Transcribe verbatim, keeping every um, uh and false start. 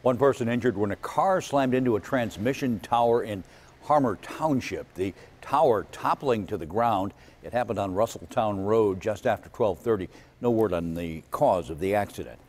One person injured when a car slammed into a transmission tower in Harmar Township. The tower toppling to the ground. It happened on Russelltown Road just after twelve thirty. No word on the cause of the accident.